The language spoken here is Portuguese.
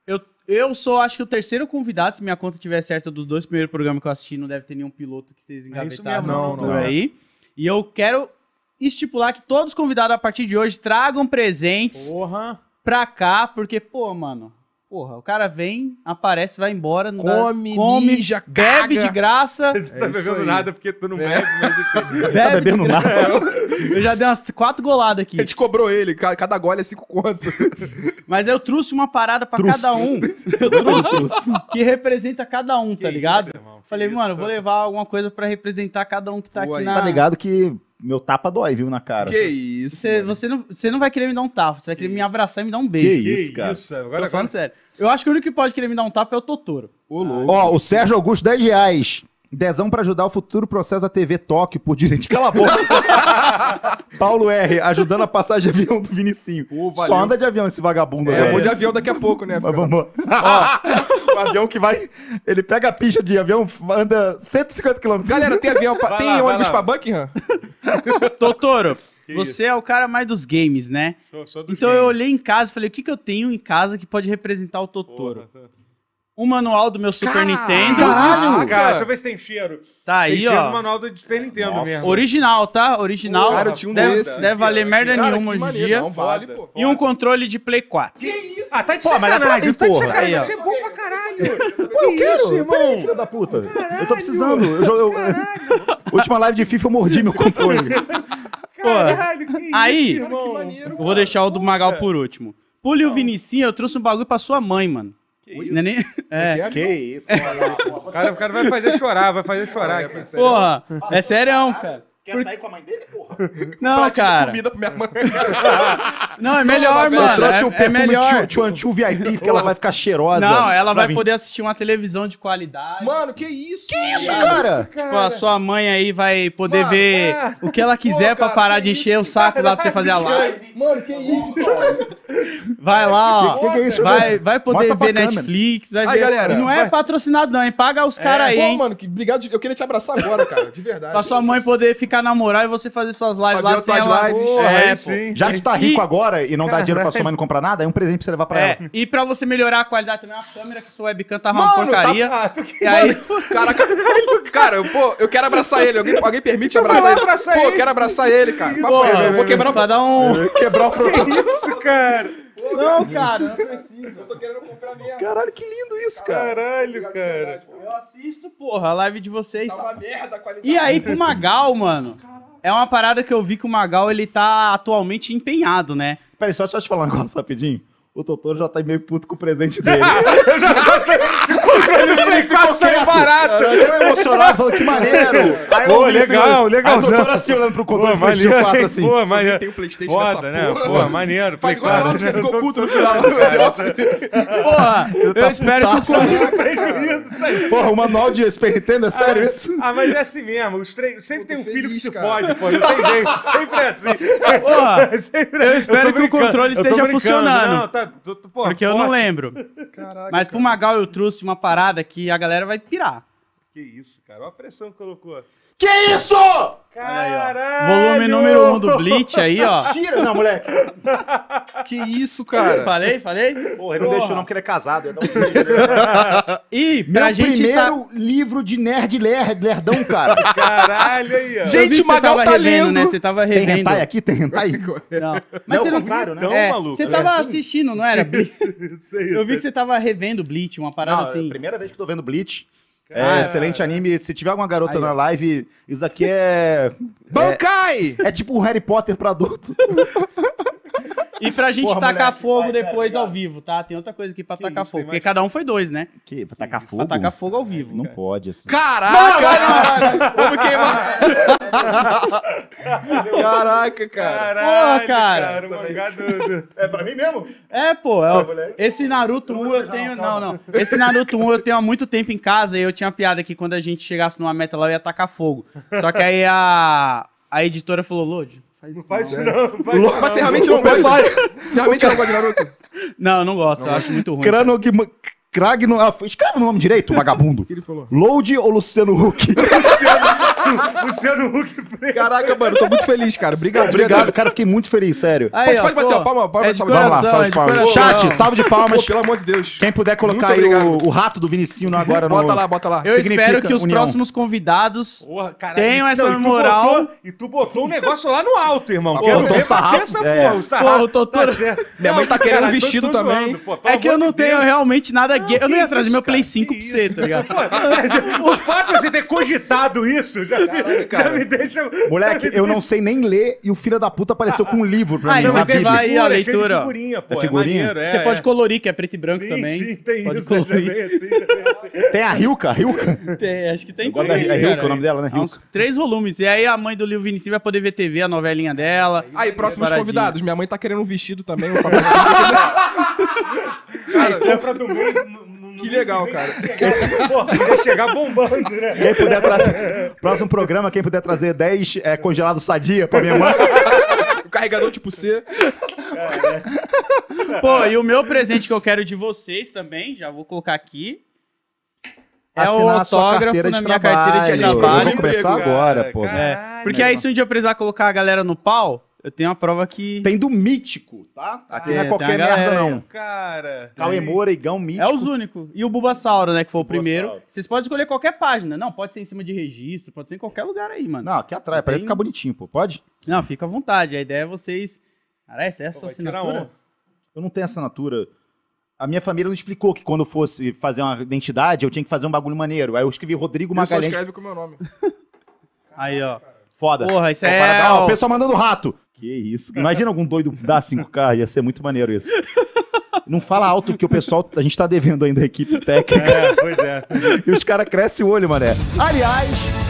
Eu sou, acho que o terceiro convidado, se minha conta tiver certa, dos 2 primeiros programas que eu assisti, não deve ter nenhum piloto que vocês engavetaram por aí. E eu quero estipular que todos os convidados a partir de hoje tragam presentes pra cá, porque, pô, mano, o cara vem, aparece, vai embora, não come, mija, bebe caga. de graça. Você não tá bebendo nada porque tu não bebe, mas... Tá bebendo nada? Eu já dei umas 4 goladas aqui. A gente cobrou ele, cada gole é 5 conto. Mas eu trouxe uma parada pra cada um. Eu trouxe que representa cada um, tá ligado? Falei, mano, vou levar alguma coisa pra representar cada um que tá aqui na... Tá ligado que meu tapa dói, viu, na cara. Que isso, Você não vai querer me dar um tapa, você vai querer me abraçar e me dar um beijo. Que isso, cara. Tô falando sério. Eu acho que o único que pode querer me dar um tapa é o Totoro. Ó, o Sérgio Augusto, R$10. Dezão pra ajudar o futuro processo da TV Tóquio por direito. Cala a boca. Paulo R, ajudando a passagem de avião do Vinicinho. Só anda de avião esse vagabundo. Eu vou de avião daqui a pouco, né? Mas vamos. Ó, o avião que vai... Ele pega a pista de avião, anda 150 km. Galera, tem avião, tem ônibus pra Buckingham? Totoro, você é o cara mais dos games, né? Então eu olhei em casa e falei, o que eu tenho em casa que pode representar o Totoro? O manual do meu Super Nintendo. Caralho, cara, deixa eu ver se tem cheiro. Tá aí, tem cheiro ó. do manual do Super Nintendo mesmo. Original, tá? Original. Cara, eu tinha um desse. Deve valer merda nenhuma hoje em dia. Não vale, pô. E um controle de Play 4. Que isso? Ah, tá de Pô, mas sacanagem. tá de Tá de sacanagem. porra. Isso é bom pra caralho. Pô, eu quero, isso, irmão? filho da puta. Eu tô precisando. Última live de FIFA eu mordi meu controle. Caralho, que Aí, isso, irmão? eu vou deixar o do Magal por último. Pule o Vinicinho, eu trouxe um bagulho pra sua mãe, mano. Não é nem... Que isso, O cara vai fazer chorar, aqui. Porra, é sério, cara. Quer sair com a mãe dele, porra? Não, cara. Comida pra minha mãe. Não, é melhor, mano. Eu trouxe um É perfume melhor. Tchu VIP, porque ela vai ficar cheirosa. Não, ela vai vir. poder assistir uma televisão de qualidade. Mano, que isso? Que isso, cara? Tipo, a sua mãe aí vai poder ver o que ela quiser pra cara, parar de que encher o saco lá pra você fazer a live. Mano, que isso, cara? Vai lá, ó. Que é isso, vai poder Mostra pra ver câmera. Netflix, vai Aí, ver. galera, E não é patrocinado, não, hein? Paga os caras aí, Pô, hein? mano, obrigado. Eu queria te abraçar agora, cara. De verdade. Pra sua mãe poder ficar na moral e você fazer suas lives Pra lá ver sem tuas ela... lives. É, pô. sim. Já que tu tá rico agora e não dá dinheiro pra sua mãe não comprar nada, é um presente pra você levar pra ela. E pra você melhorar a qualidade também, a câmera que sua webcam tá uma porcaria. E E aí, Caraca, cara, eu quero abraçar ele. Alguém permite abraçar ele? Pô, eu quero abraçar ele, cara. pô, Eu vou quebrar pra dar um... quebrar o programa. Isso, cara. Não, cara, não precisa. Eu tô querendo comprar minha. Caralho, que lindo isso, cara. Caralho, cara. Eu assisto, porra, a live de vocês. Tá uma merda a qualidade. E aí, pro Magal, mano, é uma parada que eu vi que o Magal, ele tá atualmente empenhado, né? Peraí, só te falar um negócio rapidinho. O Totoro já tá meio puto com o presente dele. Eu já ficou sem barato. Eu emocionado, falando que maneiro. Aí Pô, eu vi legal, assim, legal. Aí o Totoro assim, olhando pro controle do PlayStation 4, assim. Pô, maneiro. Tem um PlayStation Foda, nessa né? porra. Pô, maneiro. Faz Play igual o 4. você ficou puto no final. Porra, eu espero que o... Prejuízo, isso aí. Porra, o manual de Super Nintendo, é sério isso? Ah, mas é assim mesmo. Sempre tem um filho feliz, que se cara. fode, pô. Não tem jeito. Sempre é assim. Porra, Sempre eu espero que o controle Eu tô esteja brincando. funcionando. Não, tá, pô, Porque eu não lembro. Caraca. Mas pro Magal eu trouxe uma parada que a galera vai pirar. Que isso, cara. Olha a pressão que colocou. Que isso? Caralho! Volume número 1 do Bleach aí, ó. Tira, não, moleque. Que isso, cara? Falei? Porra, ele não deixou não, porque ele é casado. Ia dar um... E pra Meu gente primeiro livro de lerdão, cara. Caralho aí, ó. Eu vi Gente, que o você Magal tava tá revendo, lendo. né? Você tava Tem revendo. hentai aqui? Tem hentai? Não. Não, Mas você ao não... contrário, né? Então, maluco. Você tava assim? assistindo, não era? Bleach? Eu vi que você tava revendo Bleach, uma parada Não, é assim. a primeira vez que tô vendo Bleach. Cara. Excelente anime. Se tiver alguma garota Aí, na ó. live, isso aqui é... Bankai! É tipo um Harry Potter pra adulto. E pra gente Porra, tacar moleque, fogo vai, depois sério, ao vivo, tá? Tem outra coisa aqui pra Que tacar isso, fogo. tem Porque mais- cada um foi 2, né? Que? Pra tacar fogo? Pra tacar fogo ao vivo. Não pode, assim. Caraca! Vamos queimar. Caraca, cara. Caralho, Pô, cara. o mangá do... É pra mim mesmo? É, pô. Esse Naruto 1 eu tenho... Não. Esse Naruto 1 eu tenho há muito tempo em casa e eu tinha piada que quando a gente chegasse numa meta lá eu ia tacar fogo. Só que aí a editora falou, Lodi, faz isso. Faz isso não, faz isso Mas você realmente não gosta? Você realmente não gosta de Naruto? Não, eu não gosto. Eu acho muito ruim. Cragno... Escreve o nome direito, vagabundo. O que ele falou? Load ou Luciano Huck? Luciano Huck preso. Caraca, mano, tô muito feliz, cara. Obrigado. Obrigado, cara, fiquei muito feliz, sério. Aí, Pode bater uma palma, é de salve de Vamos lá, coração, salve é de de palmas. coração. Chat, salve de palmas. Pô, pelo amor de Deus. Quem puder colocar Muito aí obrigado. o rato do Vinicinho agora no... Bota lá. Eu Significa espero que os união. próximos convidados Porra, caralho. tenham essa Não, e tu moral. E tu botou um negócio lá no alto, irmão. Pô, Quero botou ver um sarrafo, pra essa é. porra. O sarrafo. Pô, o Totoro- Tá certo. Minha mãe tá querendo um vestido também. zoando, pô, pelo É que eu amor não de tenho Deus. realmente nada gay. Eu não ia trazer meu Play cara, 5 que pra você, isso? tá ligado? Pô, o fato de você ter cogitado isso já me deixa... Moleque, eu não sei nem ler e o filho da puta apareceu com um livro pra Ah, mim, então uma vai ter Bíblia. aí a leitura, ó. Figurinha, pô, É figurinha? maneiro, Você pode colorir, que é preto e branco sim, também. Sim, tem Pode isso. Já colorir. vem assim, já vem assim. Tem a Rilka? Tem, acho que tem. Eu gosto da tudo, Rilka, cara. o nome dela, né? Há uns 3 volumes. E aí a mãe do Lil Vinicius vai poder ver TV, a novelinha dela. Aí, próximos Paradinha. convidados. Minha mãe tá querendo um vestido também, um sapatinho. Cara, Compra do mês... que legal, cara. Porra, ia chegar bombando, né? Quem puder trazer... Próximo programa, quem puder trazer 10 congelados sadia pra minha mãe. O carregador tipo C. Pô, e o meu presente que eu quero de vocês também, já vou colocar aqui. É o Assinar a sua autógrafo carteira na de minha trabalho. carteira de Eu vou trabalho. Vamos começar Emprego, agora, cara, pô. caralho. Porque aí se um dia eu precisar colocar a galera no pau, eu tenho uma prova que... Tem do Mítico, tá? Aqui não é tem qualquer a galera merda, aí, não. Cara... Cauê Moura, Igão, Mítico. É os únicos. E o Bulbasauro, né, que foi o Bulbasauro. primeiro. Vocês podem escolher qualquer página. Não, pode ser em cima de registro, pode ser em qualquer lugar aí, mano. Não, aqui atrás, pra ele ficar bonitinho, pô. Pode? Não, fica à vontade. A ideia é vocês... Cara, essa é a sua vai tirar assinatura? onda. Eu não tenho assinatura. A minha família não explicou que quando eu fosse fazer uma identidade, eu tinha que fazer um bagulho maneiro. Aí eu escrevi Rodrigo Ele só Magalhães. escreve com o meu nome. Aí, ó. Foda. Porra, isso Comparado- é... Ó, ó, o pessoal mandando rato. Que isso. Imagina algum doido dar 5K, ia ser muito maneiro isso. Não fala alto que o pessoal, a gente tá devendo ainda a equipe técnica. É, pois é. E os caras crescem o olho, mané. Aliás,